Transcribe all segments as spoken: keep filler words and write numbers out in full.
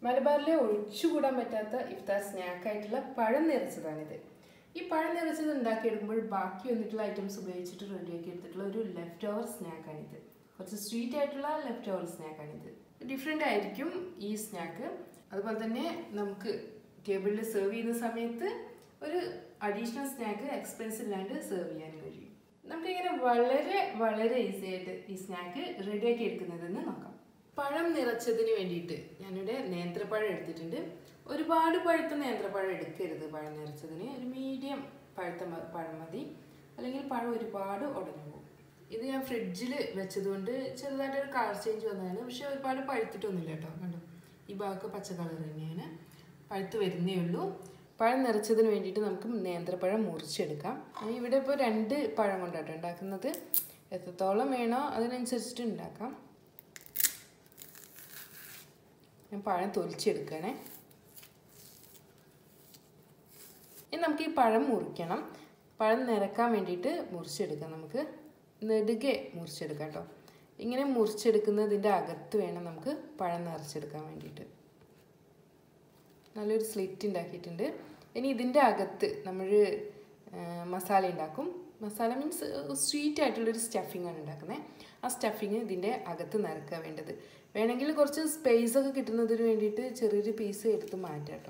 മലബാറിലെ ഒഴിച്ചുകൂടാൻ പറ്റാത്ത ഇഫ്താർ സ്നാക്ക് ആയിട്ടുള്ള പഴം നിറച്ചതാണിത്. ഈ പഴം നിറച്ചത് ഉണ്ടാക്കിയെടുക്കുമ്പോൾ ബാക്കി വന്നിട്ടുള്ള ഐറ്റംസ് ഉപയോഗിച്ചിട്ട് റെഡിയാക്കി എടുത്തിട്ടുള്ള ഒരു ലെഫ്റ്റ് ഓവർ സ്നാക്കാണിത്. കുറച്ച് സ്വീറ്റ് ആയിട്ടുള്ള ലെഫ്റ്റ് ഓവർ സ്നാക്കാണിത്. ഡിഫറെൻ്റ് ആയിരിക്കും ഈ സ്നാക്ക്. അതുപോലെ തന്നെ നമുക്ക് ടേബിളിൽ സെർവ് ചെയ്യുന്ന സമയത്ത് ഒരു അഡീഷണൽ സ്നാക്ക് എക്സ്പെൻസ് ഇല്ലാണ്ട് സെർവ് ചെയ്യാൻ കഴിയും. നമുക്കിങ്ങനെ വളരെ വളരെ ഈസി ആയിട്ട് ഈ സ്നാക്ക് റെഡിയാക്കി എടുക്കുന്നതെന്ന് നോക്കാം. പഴം നിറച്ചതിന് വേണ്ടിയിട്ട് ഞാനിവിടെ നേന്ത്രപ്പഴം എടുത്തിട്ടുണ്ട്. ഒരുപാട് പഴുത്ത നേന്ത്രപ്പഴം എടുക്കരുത്. പഴം നിറച്ചതിന് ഒരു മീഡിയം പഴുത്ത പഴം മതി, അല്ലെങ്കിൽ പഴം ഒരുപാട് ഉടഞ്ഞു പോകും. ഇത് ഞാൻ ഫ്രിഡ്ജിൽ വെച്ചതുകൊണ്ട് ചെറുതായിട്ടൊരു കളർ ചേഞ്ച് വന്നതാണ്. പക്ഷെ ഒരുപാട് പഴുത്തിട്ടൊന്നുമില്ല കേട്ടോ. കണ്ടോ, ഈ ഭാഗമൊക്കെ പച്ച കളർ തന്നെയാണ്, പഴുത്ത് വരുന്നേ ഉള്ളൂ. പഴം നിറച്ചതിന് വേണ്ടിയിട്ട് നമുക്ക് നേന്ത്രപ്പഴം മുറിച്ചെടുക്കാം. ഇവിടെ ഇപ്പോൾ രണ്ട് പഴം കൊണ്ടാട്ടോ ഉണ്ടാക്കുന്നത്. എത്രത്തോളം വേണോ അതിനനുസരിച്ചിട്ട് ഉണ്ടാക്കാം. ഞാൻ പഴം തൊലിച്ചെടുക്കണേ. ഇനി നമുക്ക് ഈ പഴം മുറിക്കണം. പഴം നിറക്കാൻ വേണ്ടിയിട്ട് മുറിച്ചെടുക്കാം. നമുക്ക് നെടുകെ മുറിച്ചെടുക്കാം കേട്ടോ. ഇങ്ങനെ മുറിച്ചെടുക്കുന്നതിൻ്റെ അകത്ത് വേണം നമുക്ക് പഴം നിറച്ചെടുക്കാൻ വേണ്ടിയിട്ട്. നല്ലൊരു സ്ലിറ്റ് ഉണ്ടാക്കിയിട്ടുണ്ട്. ഇനി ഇതിൻ്റെ അകത്ത് നമ്മൾ മസാല ഉണ്ടാക്കും. മസാല മീൻസ് സ്വീറ്റ് ആയിട്ടുള്ളൊരു സ്റ്റഫിംഗ് ആണ് ഉണ്ടാക്കുന്നത്. ആ സ്റ്റഫിങ് ഇതിൻ്റെ അകത്ത് നിറക്കാൻ വേണ്ടത്. വേണമെങ്കിൽ കുറച്ച് സ്പേസ് ഒക്കെ കിട്ടുന്നതിന് വേണ്ടിയിട്ട് ചെറിയൊരു പീസ് എടുത്ത് മാറ്റാം കേട്ടോ.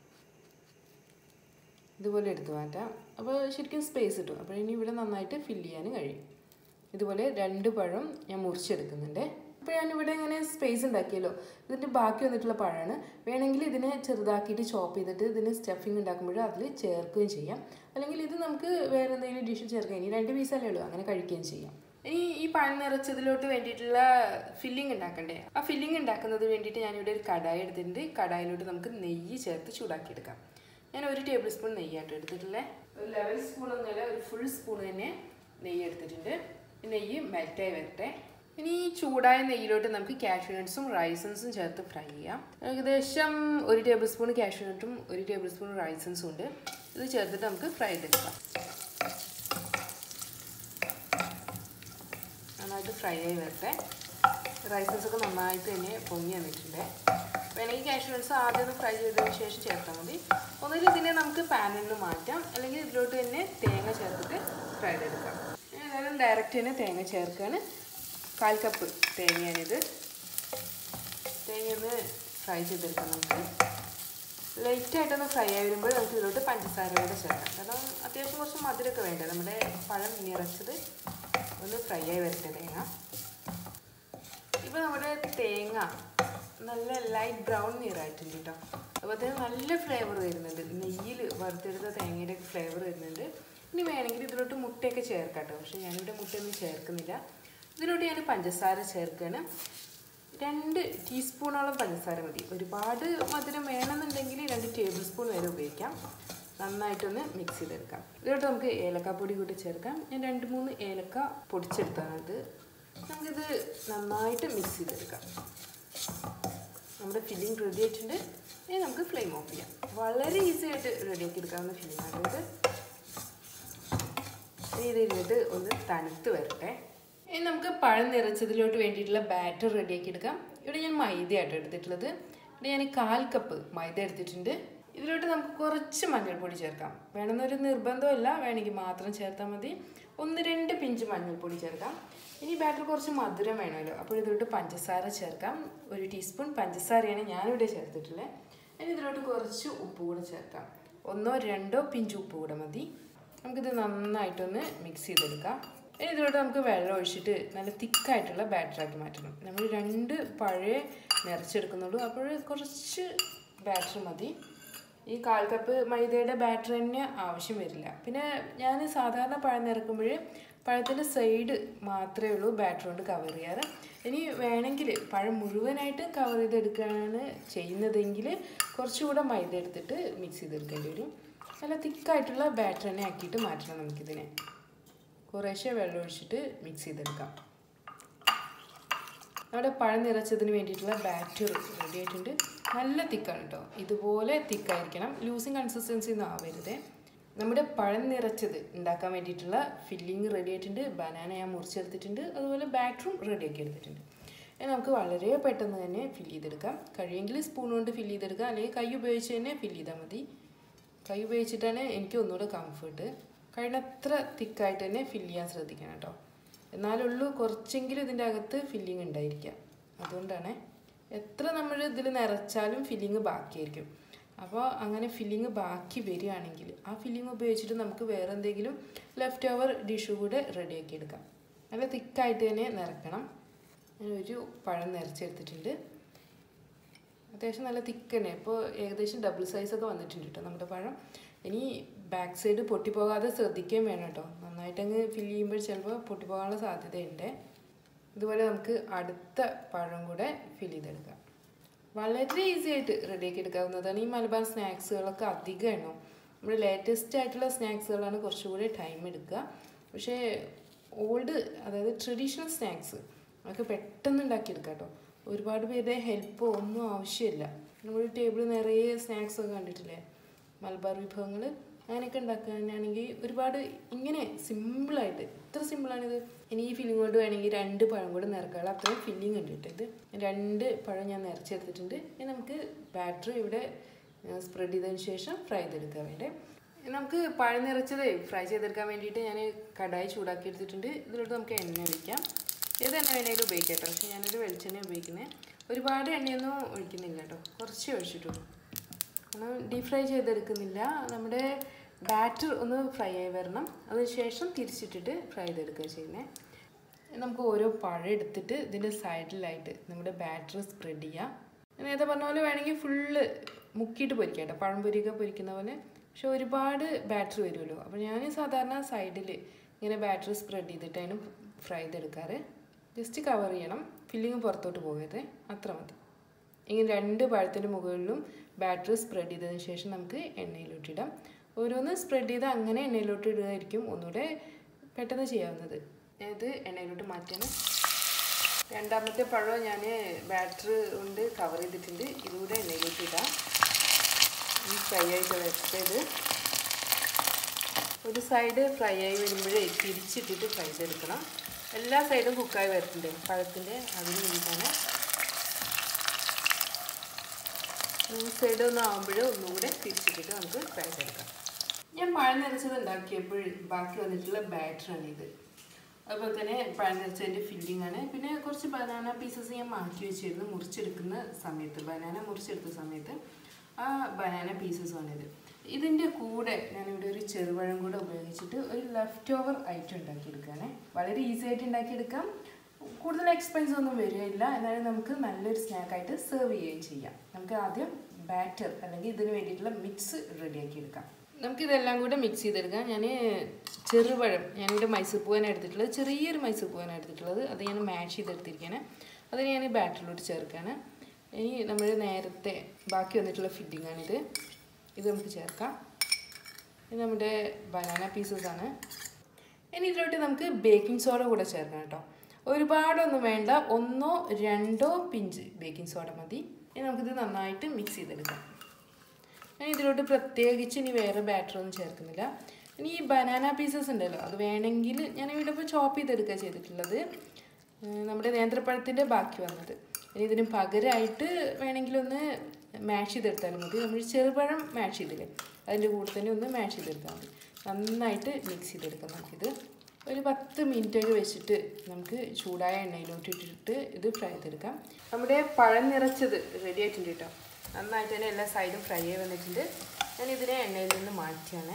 ഇതുപോലെ എടുത്ത് മാറ്റാം. അപ്പോൾ ശരിക്കും സ്പേസ് കിട്ടും. അപ്പോൾ ഇനി ഇവിടെ നന്നായിട്ട് ഫില്ല് ചെയ്യാൻ കഴിയും. ഇതുപോലെ രണ്ട് പഴം ഞാൻ മുറിച്ചെടുക്കുന്നുണ്ട്. ഇപ്പോൾ ഞാനിവിടെ ഇങ്ങനെ സ്പേസ് ഉണ്ടാക്കിയല്ലോ, ഇതിൻ്റെ ബാക്കി വന്നിട്ടുള്ള പഴമാണ്. വേണമെങ്കിൽ ഇതിനെ ചെറുതാക്കിയിട്ട് ചോപ്പ് ചെയ്തിട്ട് ഇതിന് സ്റ്റഫിങ് ഉണ്ടാക്കുമ്പോൾ അതിൽ ചേർക്കുകയും ചെയ്യാം. അല്ലെങ്കിൽ ഇത് നമുക്ക് വേറെ എന്തെങ്കിലും ഡിഷിൽ ചേർക്കാം. ഇനി രണ്ട് പീസല്ലേ ഉള്ളൂ, അങ്ങനെ കഴിക്കുകയും ചെയ്യാം. ഇനി ഈ പഴം നിറച്ചതിലോട്ട് വേണ്ടിയിട്ടുള്ള ഫില്ലിംഗ് ഉണ്ടാക്കണ്ടേ? ആ ഫില്ലിംഗ് ഉണ്ടാക്കുന്നത് വേണ്ടിയിട്ട് ഞാനിവിടെ ഒരു കടായി എടുത്തിട്ടുണ്ട്. കടായിലോട്ട് നമുക്ക് നെയ്യ് ചേർത്ത് ചൂടാക്കിയെടുക്കാം. ഞാൻ ഒരു ടേബിൾ സ്പൂൺ നെയ്യായിട്ട് എടുത്തിട്ടുള്ളത്. ഒരു ലെവൽ സ്പൂൺ ഒന്നുമില്ല, ഒരു ഫുൾ സ്പൂൺ തന്നെ നെയ്യ് എടുത്തിട്ടുണ്ട്. നെയ്യ് മെൽറ്റായി വരട്ടെ. ഇനി ഈ ചൂടായ നെയ്യിലോട്ട് നമുക്ക് കാഷ്യൂ നട്ട്സും റൈസൻസും ചേർത്ത് ഫ്രൈ ചെയ്യാം. ഏകദേശം ഒരു ടേബിൾ സ്പൂൺ കാഷ്യൂ നട്ടും ഒരു ടേബിൾ സ്പൂൺ റൈസൻസും ഉണ്ട്. ഇത് ചേർത്തിട്ട് നമുക്ക് ഫ്രൈ ചെയ്തെടുക്കാം. നന്നായിട്ട് ഫ്രൈ ആയി വരട്ടെ. റൈസൻസൊക്കെ നന്നായിട്ട് തന്നെ പൊങ്ങി വന്നിട്ടുണ്ട്. വേണമെങ്കിൽ കാഷ്യൂ നട്ട്സ് ആദ്യം ഒന്ന് ഫ്രൈ ചെയ്തതിന് ശേഷം ചേർത്താൽ മതി. ഒന്നുകിൽ ഇതിനെ നമുക്ക് പാനിൽ നിന്ന് മാറ്റാം, അല്ലെങ്കിൽ ഇതിലോട്ട് തന്നെ തേങ്ങ ചേർത്തിട്ട് ഫ്രൈ ചെയ്തെടുക്കാം. ഏതായാലും ഡയറക്റ്റ് തന്നെ തേങ്ങ ചേർക്കുകയാണ്. കാൽ കപ്പ് തേങ്ങയാണിത്. തേങ്ങ ഒന്ന് ഫ്രൈ ചെയ്തെടുക്കാം. നമുക്ക് ലൈറ്റായിട്ടൊന്ന് ഫ്രൈ ആയി വരുമ്പോൾ നമുക്ക് ഇതിലോട്ട് പഞ്ചസാര കൂടെ ചേർക്കാം. കാരണം അത്യാവശ്യം കുറച്ച് മധുരമൊക്കെ വേണ്ടേ. നമ്മുടെ പഴം നിറച്ചത് ഒന്ന് ഫ്രൈ ആയി വരട്ടെ തേങ്ങ. ഇപ്പോൾ നമ്മുടെ തേങ്ങ നല്ല ലൈറ്റ് ബ്രൗൺ നിറായിട്ടുണ്ട് കേട്ടോ. അപ്പോൾ അതിന് നല്ല ഫ്ലേവർ വരുന്നുണ്ട്. നെയ്യിൽ വറുത്തെടുത്ത തേങ്ങയുടെ ഫ്ലേവർ വരുന്നുണ്ട്. ഇനി വേണമെങ്കിൽ ഇതിലോട്ട് മുട്ടയൊക്കെ ചേർക്കാം കേട്ടോ. പക്ഷേ ഞാനിവിടെ മുട്ടയൊന്നും ചേർക്കുന്നില്ല. ഇതിലോട്ട് ഞാൻ പഞ്ചസാര ചേർക്കുകയാണ്. രണ്ട് ടീസ്പൂണോളം പഞ്ചസാര മതി. ഒരുപാട് മധുരം വേണമെന്നുണ്ടെങ്കിൽ രണ്ട് ടേബിൾ സ്പൂൺ വരെ ഉപയോഗിക്കാം. നന്നായിട്ടൊന്ന് മിക്സ് ചെയ്തെടുക്കാം. ഇതിലോട്ട് നമുക്ക് ഏലക്കാപ്പൊടി കൂടി ചേർക്കാം. ഞാൻ രണ്ട് മൂന്ന് ഏലക്ക പൊടിച്ചെടുത്താണത്. നമുക്കിത് നന്നായിട്ട് മിക്സ് ചെയ്തെടുക്കാം. നമ്മുടെ ഫില്ലിംഗ് റെഡി ആയിട്ടുണ്ട്. ഇനി നമുക്ക് ഫ്ലെയിം ഓഫ് ചെയ്യാം. വളരെ ഈസി ആയിട്ട് റെഡിയാക്കി എടുക്കാവുന്ന ഫില്ലിംഗ് ആണിത്. ഇനി ഇത് ഇരുന്നിട്ട് ഒന്ന് തണുത്ത് വരട്ടെ. ഇനി നമുക്ക് പഴം നിറച്ചതിലോട്ട് വേണ്ടിയിട്ടുള്ള ബാറ്റർ റെഡിയാക്കി എടുക്കാം. ഇവിടെ ഞാൻ മൈദയായിട്ട് എടുത്തിട്ടുള്ളത്. ഇവിടെ ഞാൻ കാൽ കപ്പ് മൈദ എടുത്തിട്ടുണ്ട്. ഇതിലോട്ട് നമുക്ക് കുറച്ച് മഞ്ഞൾപ്പൊടി ചേർക്കാം. വേണമെന്നൊരു നിർബന്ധമില്ല, വേണമെങ്കിൽ മാത്രം ചേർത്താൽ മതി. ഒന്ന് രണ്ട് പിഞ്ച് മഞ്ഞൾപ്പൊടി ചേർക്കാം. ഇനി ബാറ്റർ കുറച്ച് മധുരം വേണമല്ലോ, അപ്പോൾ ഇതിലോട്ട് പഞ്ചസാര ചേർക്കാം. ഒരു ടീസ്പൂൺ പഞ്ചസാരയാണ് ഞാനിവിടെ ചേർത്തിട്ടുള്ളത്. ഇനി ഇതിലോട്ട് കുറച്ച് ഉപ്പ് കൂടെ ചേർക്കാം. ഒന്നോ രണ്ടോ പിഞ്ച് ഉപ്പ് കൂടെ മതി. നമുക്കിത് നന്നായിട്ടൊന്ന് മിക്സ് ചെയ്തെടുക്കാം. ഇനി ഇതിലോട്ട് നമുക്ക് വെള്ളം ഒഴിച്ചിട്ട് നല്ല തിക്കായിട്ടുള്ള ബാറ്ററാക്കി മാറ്റണം. നമ്മൾ രണ്ട് പഴയ നിറച്ചെടുക്കുന്നുള്ളൂ, അപ്പോൾ കുറച്ച് ബാറ്റർ മതി. ഈ കാൽ കപ്പ് മൈദയുടെ ബാറ്റർ തന്നെ ആവശ്യം വരില്ല. പിന്നെ ഞാൻ സാധാരണ പഴം നിറക്കുമ്പോൾ പഴത്തിൻ്റെ സൈഡ് മാത്രമേ ഉള്ളൂ ബാറ്റർ കൊണ്ട് കവർ ചെയ്യാറ്. ഇനി വേണമെങ്കിൽ പഴം മുഴുവനായിട്ട് കവർ ചെയ്തെടുക്കുകയാണ് ചെയ്യുന്നതെങ്കിൽ കുറച്ചുകൂടെ മൈദ എടുത്തിട്ട് മിക്സ് ചെയ്തെടുക്കേണ്ടി വരും. നല്ല തിക്കായിട്ടുള്ള ബാറ്റർ തന്നെ ആക്കിയിട്ട് മാറ്റണം നമുക്കിതിനെ. കുറേശ്ശെ വെള്ളം ഒഴിച്ചിട്ട് മിക്സ് ചെയ്തെടുക്കാം. നമ്മുടെ പഴം നിറച്ചതിന് വേണ്ടിയിട്ടുള്ള ബാറ്റർ റെഡി ആയിട്ടുണ്ട്. നല്ല തിക്കാണ് കേട്ടോ. ഇതുപോലെ തിക്കായിരിക്കണം. ലൂസിങ് കൺസിസ്റ്റൻസി ഒന്നും ആവരുത്. നമ്മുടെ പഴം നിറച്ചത് ഉണ്ടാക്കാൻ വേണ്ടിയിട്ടുള്ള ഫില്ലിങ് റെഡി ആയിട്ടുണ്ട്. ബനാന ഞാൻ മുറിച്ചെടുത്തിട്ടുണ്ട്. അതുപോലെ ബാറ്ററും റെഡിയാക്കി എടുത്തിട്ടുണ്ട്. ഇനി നമുക്ക് വളരെ പെട്ടെന്ന് തന്നെ ഫില്ല് ചെയ്തെടുക്കാം. കഴിയെങ്കിൽ സ്പൂൺ കൊണ്ട് ഫില്ല് ചെയ്തെടുക്കാം, അല്ലെങ്കിൽ കൈ ഉപയോഗിച്ച് തന്നെ ഫില്ല് ചെയ്താൽ മതി. കൈ ഉപയോഗിച്ചിട്ടാണ് എനിക്ക് ഒന്നുകൂടെ കംഫർട്ട്. കഴിയുന്നത്ര തിക്കായിട്ട് തന്നെ ഫില്ല് ചെയ്യാൻ ശ്രദ്ധിക്കണം കേട്ടോ. എന്നാലുള്ളൂ കുറച്ചെങ്കിലും ഇതിൻ്റെ അകത്ത് ഫില്ലിങ് ഉണ്ടായിരിക്കാം. അതുകൊണ്ടാണ് എത്ര നമ്മൾ ഇതിൽ നിറച്ചാലും ഫില്ലിങ് ബാക്കിയായിരിക്കും. അപ്പോൾ അങ്ങനെ ഫില്ലിങ് ബാക്കി വരികയാണെങ്കിൽ ആ ഫില്ലിങ് ഉപയോഗിച്ചിട്ട് നമുക്ക് വേറെ എന്തെങ്കിലും ലെഫ്റ്റ് ഓവർ ഡിഷ് കൂടെ റെഡിയാക്കി എടുക്കാം. നല്ല തിക്കായിട്ട് തന്നെ നിറക്കണം. ഞാൻ ഒരു പഴം നിറച്ചെടുത്തിട്ടുണ്ട്. അത്യാവശ്യം നല്ല തിക്ക് തന്നെ. ഇപ്പോൾ ഏകദേശം ഡബിൾ സൈസൊക്കെ വന്നിട്ടുണ്ട് കേട്ടോ നമ്മുടെ പഴം. ഇനി ബാക്ക് സൈഡ് പൊട്ടിപ്പോകാതെ ശ്രദ്ധിക്കുകയും വേണം കേട്ടോ. നന്നായിട്ടങ്ങ് ഫില്ല് ചെയ്യുമ്പോൾ ചിലപ്പോൾ പൊട്ടിപ്പോകാനുള്ള സാധ്യതയുണ്ട്. ഇതുപോലെ നമുക്ക് അടുത്ത പഴം കൂടെ ഫില്ല് ചെയ്തെടുക്കാം. വളരെ ഈസി ആയിട്ട് റെഡിയാക്കി എടുക്കാവുന്നതാണ്. ഈ മലബാർ സ്നാക്സുകളൊക്കെ അധികം എണ്ണോ നമ്മുടെ ലേറ്റസ്റ്റ് ആയിട്ടുള്ള സ്നാക്സുകളാണ് കുറച്ചുകൂടി ടൈം എടുക്കുക. പക്ഷേ ഓൾഡ് അതായത് ട്രഡീഷണൽ സ്നാക്സ് അതൊക്കെ പെട്ടെന്ന് ഉണ്ടാക്കിയെടുക്കാം കേട്ടോ. ഒരുപാട് പേരുടെ ഹെൽപ്പോ ഒന്നും ആവശ്യമില്ല. നമ്മൾ ടേബിൾ നിറയെ സ്നാക്സൊക്കെ കണ്ടിട്ടില്ലേ, മലബാർ വിഭവങ്ങൾ അങ്ങനെയൊക്കെ ഉണ്ടാക്കാനാണെങ്കിൽ ഒരുപാട് ഇങ്ങനെ സിമ്പിളായിട്ട് എത്ര സിമ്പിളാണിത്. ഇനി ഈ ഫില്ലിംഗ് കൊണ്ട് വേണമെങ്കിൽ രണ്ട് പഴം കൂടെ നിറക്കാനുള്ള അത്രയും ഫില്ലിംഗ് ഉണ്ട് കേട്ടോ. ഇത് രണ്ട് പഴം ഞാൻ നിറച്ചെടുത്തിട്ടുണ്ട്. ഇനി നമുക്ക് ബാറ്റർ ഇവിടെ സ്പ്രെഡ് ചെയ്തതിന് ശേഷം ഫ്രൈ ചെയ്തെടുക്കാൻ വേണ്ടി നമുക്ക് പഴം നിറച്ചത് ഫ്രൈ ചെയ്തെടുക്കാൻ വേണ്ടിയിട്ട് ഞാൻ കടായി ചൂടാക്കി എടുത്തിട്ടുണ്ട്. ഇതിലോട്ട് നമുക്ക് എണ്ണ ഒഴിക്കാം. ഏത് എണ്ണ വേണമെങ്കിലും ഉപയോഗിക്കാം കേട്ടോ. പക്ഷേ ഞാനൊരു വെളിച്ചെണ്ണ ഉപയോഗിക്കുന്നത്. ഒരുപാട് എണ്ണയൊന്നും ഒഴിക്കുന്നില്ല കേട്ടോ, കുറച്ചേ ഒഴിച്ചിട്ടുള്ളൂ. കാരണം ഡീപ് ഫ്രൈ ചെയ്തെടുക്കുന്നില്ല. നമ്മുടെ ബാറ്റർ ഒന്ന് ഫ്രൈ ആയി വരണം. അതിനുശേഷം തിരിച്ചിട്ടിട്ട് ഫ്രൈ ചെയ്തെടുക്കുക ചെയ്യുന്നത്. നമുക്ക് ഓരോ പഴം എടുത്തിട്ട് ഇതിൻ്റെ സൈഡിലായിട്ട് നമ്മുടെ ബാറ്റർ സ്പ്രെഡ് ചെയ്യാം. നേരത്തെ പറഞ്ഞ പോലെ വേണമെങ്കിൽ ഫുള്ള് മുക്കിയിട്ട് പൊരിക്കാം കേട്ടോ, പഴം പൊരിയൊക്കെ പൊരിക്കുന്ന പോലെ. പക്ഷെ ഒരുപാട് ബാറ്റർ വരുമല്ലോ. അപ്പോൾ ഞാൻ സാധാരണ സൈഡിൽ ഇങ്ങനെ ബാറ്റർ സ്പ്രെഡ് ചെയ്തിട്ട് അതിന് ഫ്രൈ ചെയ്തെടുക്കാറ്. ജസ്റ്റ് കവർ ചെയ്യണം, ഫില്ലിങ് പുറത്തോട്ട് പോകരുത്, അത്ര മതി. ഇങ്ങനെ രണ്ട് പഴത്തിൻ്റെ മുകളിലും ബാറ്റർ സ്പ്രെഡ് ചെയ്തതിന് ശേഷം നമുക്ക് എണ്ണയിലോട്ടിടാം. ഓരോന്ന് സ്പ്രെഡ് ചെയ്ത് അങ്ങനെ എണ്ണയിലോട്ട് ഇടുകയായിരിക്കും ഒന്നുകൂടെ പെട്ടെന്ന് ചെയ്യാവുന്നത്. ഇത് എണ്ണയിലോട്ട് മാറ്റാണ്. രണ്ടാമത്തെ പഴം ഞാൻ ബാറ്റർ കൊണ്ട് കവർ ചെയ്തിട്ടുണ്ട്. ഇതുകൂടെ എണ്ണയിലോട്ട് ഇടാം. ഈ ഫ്രൈ ആയിട്ട് വെച്ചത് ഒരു സൈഡ് ഫ്രൈ ആയി വരുമ്പോഴേ തിരിച്ചിട്ടിട്ട് ഫ്രൈ ചെയ്തെടുക്കണം. എല്ലാ സൈഡും കുക്കായി വരത്തില്ലേ പഴത്തിൻ്റെ, അതിന് വേണ്ടിയിട്ടാണ്. ഈ സൈഡ് ഒന്നും ആകുമ്പോൾ ഒന്നുകൂടെ തിരിച്ചിട്ടിട്ട് നമുക്ക് ഫ്രൈ ചെയ്തെടുക്കാം. ഞാൻ പഴം നിറച്ചത് ഉണ്ടാക്കിയപ്പോൾ ബാക്കി വന്നിട്ടുള്ള ബാറ്ററാണിത്. അതുപോലെ തന്നെ പഴം നിറച്ചതിൻ്റെ ഫില്ലിംഗ് ആണ്. പിന്നെ കുറച്ച് ബനാന പീസസ് ഞാൻ മാറ്റി വെച്ചിരുന്നു മുറിച്ചെടുക്കുന്ന സമയത്ത്, ബനാന മുറിച്ചെടുത്ത സമയത്ത് ആ ബനാന പീസസുമാണിത്. ഇതിൻ്റെ കൂടെ ഞാനിവിടെ ഒരു ചെറുപഴം കൂടെ ഉപയോഗിച്ചിട്ട് ഒരു ലെഫ്റ്റ് ഓവർ ഐറ്റം ഉണ്ടാക്കിയെടുക്കുകയാണ്. വളരെ ഈസി ആയിട്ട് ഉണ്ടാക്കിയെടുക്കാം. കൂടുതൽ എക്സ്പെൻസ് ഒന്നും വരികയില്ല. എന്നാലും നമുക്ക് നല്ലൊരു സ്നാക്കായിട്ട് സെർവ് ചെയ്യുകയും ചെയ്യാം. നമുക്ക് ആദ്യം ബാറ്റർ അല്ലെങ്കിൽ ഇതിന് വേണ്ടിയിട്ടുള്ള മിക്സ് റെഡിയാക്കി എടുക്കാം. നമുക്കിതെല്ലാം കൂടെ മിക്സ് ചെയ്തെടുക്കാം. ഞാൻ ചെറുപഴം, ഞാനിവിടെ മൈസൂർ പൂവാനാണ് എടുത്തിട്ടുള്ളത്, ചെറിയൊരു മൈസൂർ പൂവാനാണ് എടുത്തിട്ടുള്ളത്. അത് ഞാൻ മാഷ് ചെയ്തെടുത്തിരിക്കുകയാണ്. അത് ഞാൻ ബാറ്ററിലോട്ട് ചേർക്കുകയാണ്. ഇനി നമ്മൾ നേരത്തെ ബാക്കി വന്നിട്ടുള്ള ഫില്ലിങ്ങാണിത്. ഇത് നമുക്ക് ചേർക്കാം. ഇത് നമ്മുടെ ബനാന പീസസാണ്. ഇനി ഇതിലോട്ട് നമുക്ക് ബേക്കിംഗ് സോഡ കൂടെ ചേർക്കാം കേട്ടോ. ഒരുപാടൊന്നും വേണ്ട, ഒന്നോ രണ്ടോ പിഞ്ച് ബേക്കിംഗ് സോഡ മതി. ഇനി നമുക്കിത് നന്നായിട്ട് മിക്സ് ചെയ്തെടുക്കാം. ഞാൻ ഇതിലോട്ട് പ്രത്യേകിച്ച് ഇനി വേറെ ബാറ്ററൊന്നും ചേർക്കുന്നില്ല. ഇനി ഈ ബനാന പീസസ് ഉണ്ടല്ലോ, അത് വേണമെങ്കിൽ ഞാനിവിടെ ഇപ്പോൾ ചോപ്പ് ചെയ്തെടുക്കുക ചെയ്തിട്ടുള്ളത്, നമ്മുടെ നേന്ത്രപ്പഴത്തിൻ്റെ ബാക്കി വന്നത്. ഇനി ഇതിന് പകരമായിട്ട് വേണമെങ്കിൽ ഒന്ന് മാഷ് ചെയ്തെടുത്താലും മതി. നമ്മൾ ചെറുപഴം മാഷ് ചെയ്തില്ലേ, അതിൻ്റെ കൂടെ തന്നെ ഒന്ന് മാഷ് ചെയ്തെടുത്താൽ മതി. നന്നായിട്ട് മിക്സ് ചെയ്തെടുക്കാം. നമുക്കിത് ഒരു പത്ത് മിനിറ്റൊക്കെ വെച്ചിട്ട് നമുക്ക് ചൂടായ എണ്ണയിലോട്ട് ഇട്ടിട്ട് ഇത് ഫ്രൈ ചെയ്തെടുക്കാം. നമ്മുടെ പഴം നിറച്ചത് റെഡി ആയിട്ടുണ്ട് കേട്ടോ. നന്നായിട്ട് തന്നെ എല്ലാ സൈഡും ഫ്രൈ ആയി വന്നിട്ടുണ്ട്. ഞാൻ ഇതിനെ എണ്ണയിൽ നിന്ന് മാറ്റിയാണ്.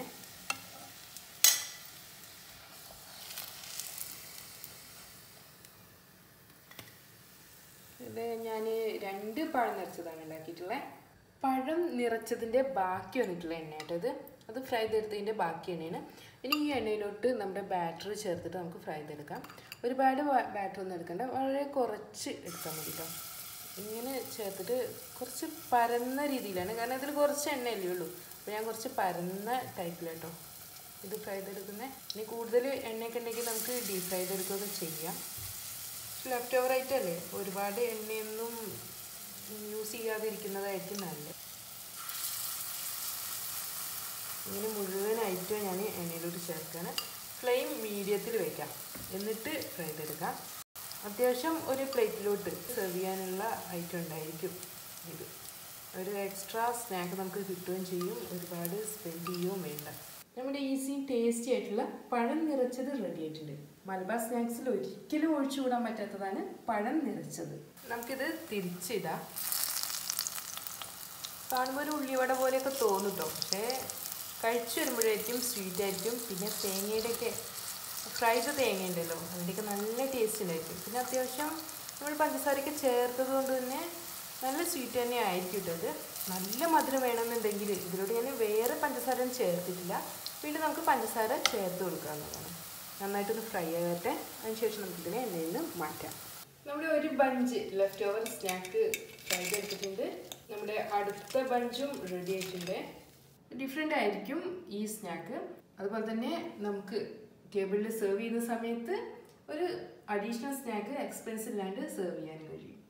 ഇത് ഞാൻ രണ്ട് പഴം നിറച്ചതാണ് ഉണ്ടാക്കിയിട്ടുള്ളത്. പഴം നിറച്ചതിൻ്റെ ബാക്കി വന്നിട്ടുള്ള എണ്ണ കേട്ടോ ഇത്. അത് ഫ്രൈ ചെയ്തെടുത്തതിൻ്റെ ബാക്കി എണ്ണയാണ്. ഇനി ഈ എണ്ണയിലോട്ട് നമ്മുടെ ബാറ്റർ ചേർത്തിട്ട് നമുക്ക് ഫ്രൈ ചെയ്തെടുക്കാം. ഒരുപാട് ബാറ്റർ ഒന്നും എടുക്കണ്ട, വളരെ കുറച്ച് എടുത്താൽ മതി കേട്ടോ. ഇങ്ങനെ ചേർത്തിട്ട് കുറച്ച് പരന്ന രീതിയിലാണ്, കാരണം ഇതിൽ കുറച്ച് എണ്ണയല്ലേ ഉള്ളൂ. അപ്പോൾ ഞാൻ കുറച്ച് പരന്ന ടൈപ്പിലാട്ടോ ഇത് ഫ്രൈ ചെയ്തെടുക്കുന്നത്. ഇനി കൂടുതൽ എണ്ണയൊക്കെ ഉണ്ടെങ്കിൽ നമുക്ക് ഡീപ് ഫ്രൈ ചെയ്തെടുക്കുകയൊക്കെ ചെയ്യാം. ലെഫ്റ്റ് ഓവർ ആയിട്ടല്ലേ, ഒരുപാട് എണ്ണയൊന്നും യൂസ് ചെയ്യാതിരിക്കുന്നതായിരിക്കും നല്ലത്. ഇങ്ങനെ മുഴുവനായിട്ട് ഞാൻ എണ്ണയിലോട്ട് ചേർക്കുകയാണ്. ഫ്ലെയിം മീഡിയത്തിൽ വയ്ക്കാം, എന്നിട്ട് ഫ്രൈ ചെയ്തെടുക്കാം. അത്യാവശ്യം ഒരു പ്ലേറ്റിലോട്ട് സെർവ് ചെയ്യാനുള്ള ഐറ്റം ഉണ്ടായിരിക്കും ഇത്. ഒരു എക്സ്ട്രാ സ്നാക്ക് നമുക്ക് കിട്ടുകയും ചെയ്യും, ഒരുപാട് സ്പെൻഡ് ചെയ്യുകയും വേണ്ട. നമ്മുടെ ഈസി ടേസ്റ്റി ആയിട്ടുള്ള പഴം നിറച്ചത് റെഡി ആയിട്ടുണ്ട്. മലബാർ സ്നാക്സിൽ ഒരിക്കലും ഒഴിച്ചുകൂടാൻ പറ്റാത്തതാണ് പഴം നിറച്ചത്. നമുക്കിത് തിരിച്ചിടാം. കാണുമ്പോൾ ഒരു ഉള്ളിവട പോലെയൊക്കെ തോന്നും കേട്ടോ, പക്ഷേ കഴിച്ചു വരുമ്പോഴായിരിക്കും സ്വീറ്റ് ആയിരിക്കും. പിന്നെ തേങ്ങയുടെയൊക്കെ ഫ്രൈ ചെയ്ത തേങ്ങ ഉണ്ടല്ലോ, അതിൻ്റെയൊക്കെ നല്ല ടേസ്റ്റ് ഉണ്ടായിരിക്കും. പിന്നെ അത്യാവശ്യം നമ്മൾ പഞ്ചസാരയൊക്കെ ചേർത്തത് കൊണ്ട് തന്നെ നല്ല സ്വീറ്റ് തന്നെ ആയിരിക്കും ഇട്ടത്. നല്ല മധുരം വേണമെന്നുണ്ടെങ്കിൽ ഇതിലൂടെ ഞാൻ വേറെ പഞ്ചസാര ഒന്നും ചേർത്തിട്ടില്ല. വീണ്ടും നമുക്ക് പഞ്ചസാര ചേർത്ത് കൊടുക്കാവുന്നതാണ്. നന്നായിട്ടൊന്ന് ഫ്രൈ ആകട്ടെ, അതിനുശേഷം നമുക്കിതിനെ എണ്ണയിൽ നിന്ന് മാറ്റാം. നമ്മുടെ ഒരു bunch left over snack fry ചെയ്തെടുത്തിട്ടുണ്ട്. നമ്മുടെ അടുത്ത ബഞ്ചും റെഡി ആയിട്ടുണ്ട്. ഡിഫറെൻ്റ് ആയിരിക്കും ഈ സ്നാക്ക്. അതുപോലെ തന്നെ നമുക്ക് ടേബിളിൽ സെർവ് ചെയ്യുന്ന സമയത്ത് ഒരു അഡീഷണൽ സ്നാക്ക് എക്സ്പെൻസ് ഇല്ലാണ്ട് സെർവ് ചെയ്യാൻ കഴിയും.